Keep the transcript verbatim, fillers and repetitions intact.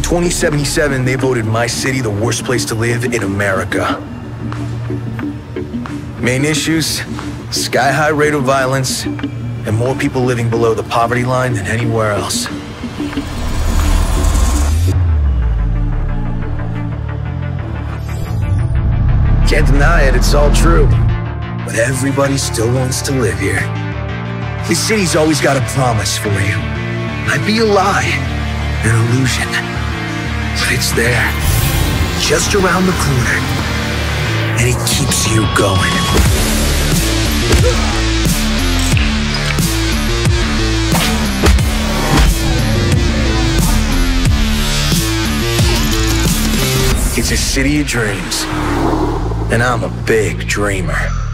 twenty seventy-seven, they voted my city the worst place to live in America. Main issues, sky-high rate of violence, and more people living below the poverty line than anywhere else. Can't deny it, it's all true. But everybody still wants to live here. This city's always got a promise for you. Might be a lie, an illusion, but it's there, just around the corner, and it keeps you going. It's a city of dreams, and I'm a big dreamer.